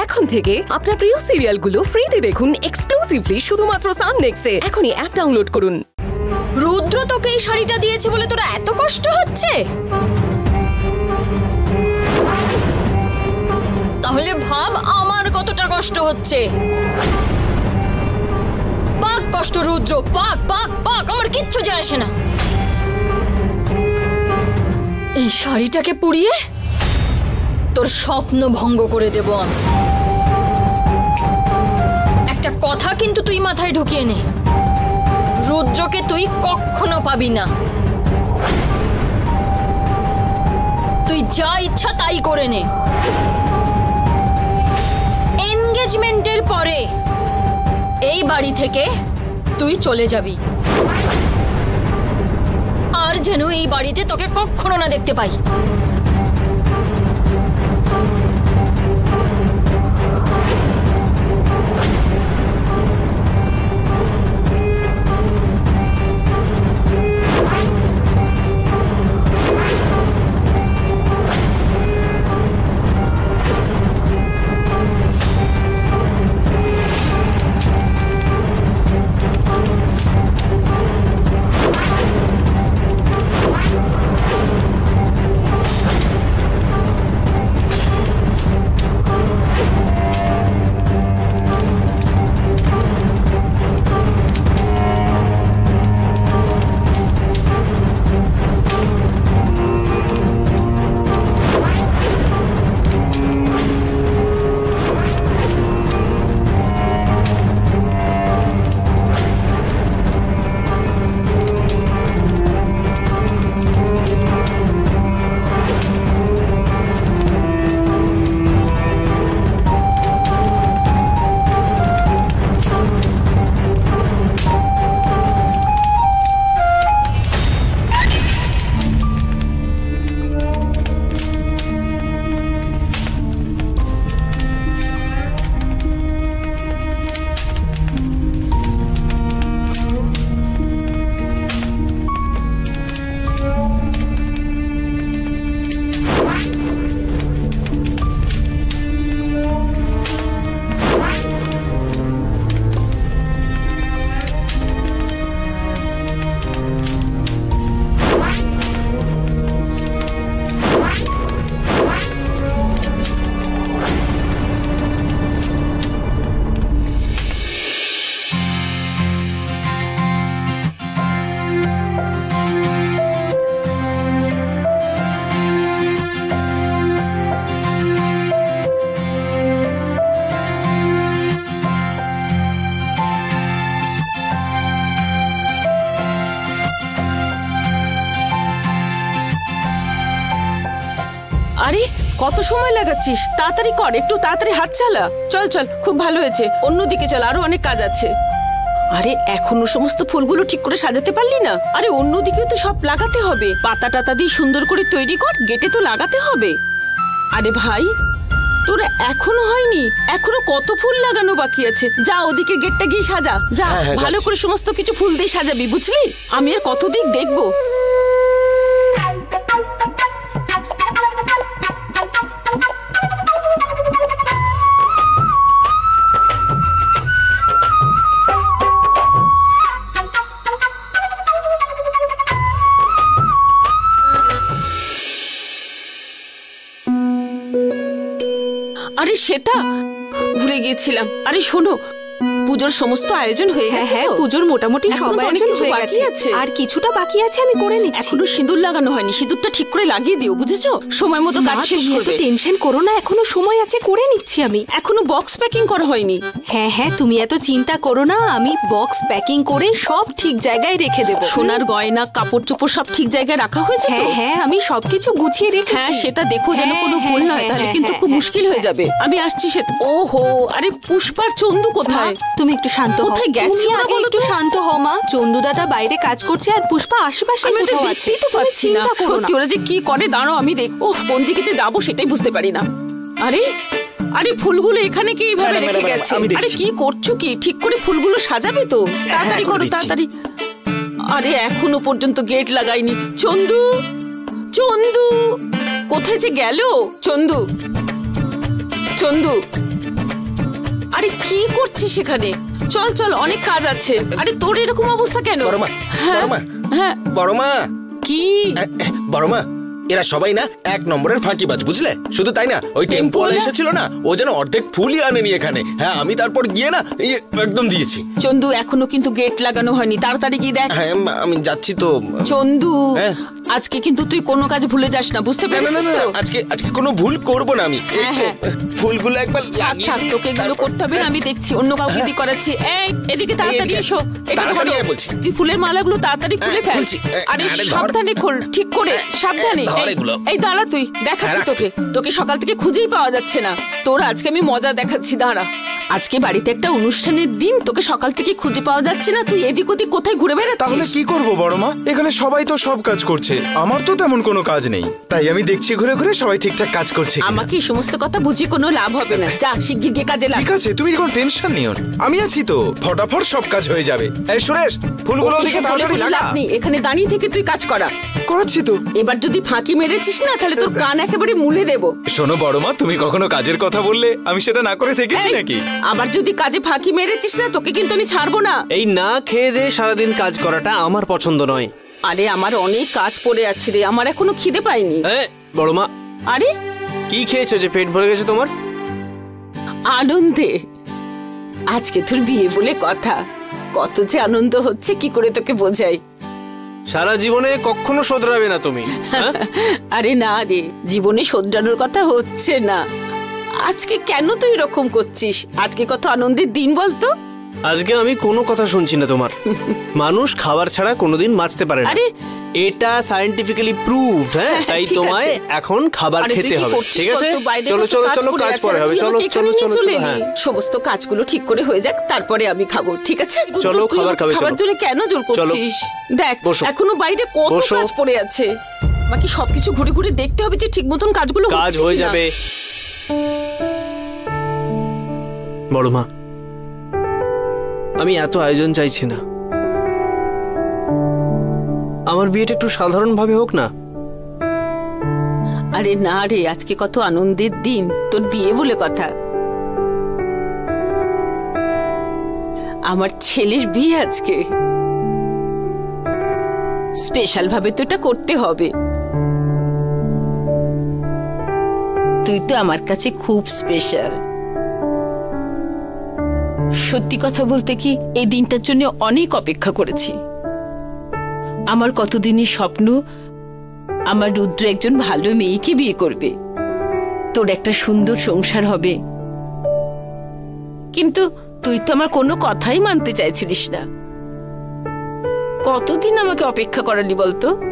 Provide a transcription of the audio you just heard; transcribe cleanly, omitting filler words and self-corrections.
এখন থেকে আপনার প্রিয় সিরিয়ালগুলো ফ্রিতে দেখুন এক্সক্লুসিভলি শুধুমাত্র সান নেক্সটে। এখনই অ্যাপ ডাউনলোড করুন। রুদ্র তোকে এই শাড়িটা দিয়েছে বলে তোরা এত কষ্ট হচ্ছে? তাহলে ভাব আমার কতটা কষ্ট হচ্ছে। পাক কষ্ট রুদ্র, পাক পাক পাক, আমার কিচ্ছু যায় আসে না। এই শাড়িটাকে পুড়িয়ে তোর স্বপ্ন ভঙ্গ করে দেব আমি। একটা কথা কিন্তু তুই মাথায় ঢুকিয়ে নে, রুদ্রকে তুই কখনো পাবি না। তুই যা ইচ্ছা তাই করে নে। এনগেজমেন্টের পরে এই বাড়ি থেকে তুই চলে যাবি, আর যেন এই বাড়িতে তোকে কখনো না দেখতে পাই। আরে কত সময় লাগাচ্ছিস? তাড়াতাড়ি কর, একটু তাড়াতাড়ি হাত চালা। চল চল, খুব ভালো হয়েছে, অন্যদিকে চল, আরো অনেক কাজ আছে। আরে এখনো সমস্ত ফুলগুলো ঠিক করে সাজাতে পারলি না? আরে অন্যদিকেও তো সব লাগাতে হবে, পাতা টাতা দিয়ে সুন্দর করে তৈরি কর, গেটে তো লাগাতে হবে। আরে ভাই তোর এখনো হয়নি? এখনো কত ফুল লাগানো বাকি আছে। যা ওদিকে গেটটা গিয়ে সাজা, যা ভালো করে সমস্ত কিছু ফুল দিয়ে সাজাবি, বুঝলি? আমি আর কত দিক দেখবো। আরে শ্বেতা, ভুলে গিয়েছিলাম। আরে শোনো, পুজোর সমস্ত আয়োজন হয়ে গেছে। হ্যাঁ, পুজোর মোটামুটি সব আয়োজন হয়ে গেছে, আর কিছুটা বাকি আছে, আমি করে নিচ্ছি। এখনো সিঁদুর লাগানো হয়নি, সিঁদুরটা ঠিক করে লাগিয়ে দিও, বুঝেছো? সময় মতো কাজ শেষ করবে। টেনশন করো না, এখনো সময় আছে, করে নিচ্ছি আমি। এখনো বক্স প্যাকিং করা হয়নি। হ্যাঁ হ্যাঁ, তুমি এত চিন্তা করো না, আমি বক্স প্যাকিং করে সব ঠিক জায়গায় রেখে দেবো। সোনার গয়না, কাপড় চোপড় সব ঠিক জায়গায় রাখা হয়েছে? হ্যাঁ হ্যাঁ, আমি সবকিছু গুছিয়ে রেখেছি। হ্যাঁ সেটা দেখো যেন কোনো ভুল নয়, তাহলে কিন্তু খুব মুশকিল হয়ে যাবে। আমি আসছি সেটা। ওহো, আরে পুষ্পার চন্দু কোথায়? তুমি একটু শান্ত হও। কোথায় গেছি ওরা বলো? একটু শান্ত হও মা। চন্দু দাদা বাইরে কাজ করছে, আর পুষ্পা আশেপাশে কোথাও আছে। দেখতেই তো পাচ্ছি না, সত্যি ওরা যে কি করে দাঁড়াও আমি দেখ। ওহ, কোন দিকে যাবো সেটাই বুঝতে পারি না। আরে আরে ফুলগুলো এখানে কি এইভাবে রেখে গেছে? আরে কি করছো কি? ঠিক করে ফুলগুলো সাজাবে তো, তাড়াতাড়ি করো তাড়াতাড়ি। আরে এখনো পর্যন্ত গেট লাগাইনি। চন্দু, চন্দু কোথায় যে গেল? চন্দু, চন্দু, কি করছিস সেখানে? চল চল, অনেক কাজ আছে। আরে তোর এরকম অবস্থা কেন? বড়মা, হ্যাঁ, বড়মা, হ্যাঁ, বড়মা, কি? বড়মা, এরা সবাই না 1 নম্বরের ফাঁকিবাজ, বুঝলে? শুধু তাই না, ওই টেম্পোওয়ালা এসেছিল না, ও যেন অর্ধেক ফুলই আনেনি এখানে। হ্যাঁ, আমি তারপর গিয়ে না একদম দিয়েছি। চন্দু, এখনো কিন্তু গেট লাগানো হয়নি, তাড়াতাড়ি গিয়ে দেখ। হ্যাঁ, আমি যাচ্ছি তো। চন্দু, হ্যাঁ। আজকে কিন্তু তুই কোনো কাজ ভুলে যাস না, বুঝতে না না না পেরেছিস না, তো? আজকে কোনো ভুল করব না আমি। এই হ্যাঁ, তো, হ্যাঁ। ফুলগুলো একবার থাক লাগিয়ে থাক, দিই, তোকে এগুলো তারপর- করতে হবে না, আমি দেখছি অন্য কাউকে দিয়ে করাচ্ছি। এই, এদিকে তাড়াতাড়ি এদিকে। এসো। এদিকে তাড়াতাড়ি ধরো। আয় বলছি। তুই ফুলের মালাগুলো তাড়াতাড়ি খুলে হ্যাঁ, ফেল। খুলছি। আরে আরে ধর। সাবধানে খোল, ঠিক করে, সাবধানে। ধর এই, এগুলো। এই দাঁড়া, তুই দেখাচ্ছি হ্যাঁ, তোকে। তোকে সকাল থেকে খুঁজেই পাওয়া যাচ্ছে না। তোর আজকে আমি মজা দেখাচ্ছি, দাঁড়া। আজকে বাড়িতে একটা অনুষ্ঠানের দিন, তোকে সকাল থেকে খুঁজে পাওয়া যাচ্ছে না। তুই এদিক ওদিক কোথায় ঘুরে তাহলে বেড়াচ্ছিস? কি করব বড় মা? এখানে সবাই তো সব কাজ করছে, আমার তো তেমন কোনো কাজ নেই, তাই আমি দেখছি ঘুরে ঘুরে সবাই ঠিকঠাক কাজ করছে কিনা। আমাকে এই সমস্ত কথা বুঝি কোনো লাভ হবে না। যা শিগগির গিয়ে কাজে লাগ। ঠিক আছে, তুমি কোনো টেনশন নিও না, আমি আছি তো, ফটাফট সব কাজ হয়ে যাবে। এই সুরেশ, ফুলগুলো ওকে ওদিকে সব বলে তাড়াতাড়ি কোনো লাগা। লাভ নেই, এখানে দাঁড়িয়ে থেকে তুই কাজ করা। করাচ্ছি তো। এবার যদি ফাঁকি মেরেছিস না, তাহলে তোর কান একেবারে মুলে দেবো। শোনো বড় মা, তুমি কখনো কাজের কথা বললে আমি সেটা না করে থেকেছি এই, নাকি? আবার যদি কাজে ফাঁকি মেরেছিস না, তোকে কিন্তু আমি ছাড়বো না। এই না খেয়ে দিয়ে সারাদিন কাজ করাটা আমার পছন্দ নয়। আরে আমার অনেক কাজ পড়ে আছে রে, আমার এখনো খিদে পাইনি। বড় মা, আরে কি খেয়েছো যে পেট ভরে গেছে তোমার? আনন্দে, আজকে তোর বিয়ে বলে কথা, কত যে আনন্দ হচ্ছে, কি করে তোকে বোঝাই। সারা জীবনে কখনো শোধরাবে না তুমি, হ্যাঁ? আরে না রে, জীবনে শোধরানোর কথা হচ্ছে না। আজকে কেন তুই এরকম করছিস? আজকে কত আনন্দের দিন বলতো। আজকে আমি কোনো কথা শুনছি না তোমার। মানুষ খাবার ছাড়া কোনোদিন বাঁচতে পারে না, আরে এটা সায়েন্টিফিক্যালি প্রুভড। হ্যাঁ, তাই ঠিক তোমায় আছে। এখন খাবার আরে তুই খেতে কি হবে, করছিস ঠিক আছে? বলতো? বাইরে চলো কত চলো চলো, পড়ে কাজ আছে, পরে আর হবে। তুই চলো আমাকে এখানে চলো নিয়ে চলো চলে চলো, এলি। হ্যাঁ। সমস্ত কাজগুলো ঠিক করে হয়ে যাক, তারপরে আমি খাবো, ঠিক আছে? চলো, তুই খাবার খাবে, খাবার চলো। জন্য কেন জোর করছিস? দেখ, বসো। এখনো বাইরে কত বসো। কাজ পড়ে আছে। আমাকে সবকিছু ঘুরে ঘুরে দেখতে হবে যে ঠিক মতন কাজগুলো কাজ হচ্ছে হয়ে কিনা। যাবে। বড় মা, আমি এত আয়োজন চাইছি না, আমার বিয়েটা একটু সাধারণ ভাবে হোক না। আরে না রে, আজকে কত আনন্দের দিন, তোর বিয়ে বলে কথা। আমার ছেলের বিয়ে আজকে, স্পেশাল ভাবে তো এটা করতে হবে। তুই তো আমার কাছে খুব স্পেশাল। সত্যি কথা বলতে কি, এই দিনটার জন্য অনেক অপেক্ষা করেছি। আমার কতদিনের স্বপ্ন, আমার রুদ্র একজন ভালো মেয়েকে বিয়ে করবে, তোর একটা সুন্দর সংসার হবে। কিন্তু তুই তো আমার কোনো কথাই মানতে চাইছিলিস না। কতদিন আমাকে অপেক্ষা করালি বলতো?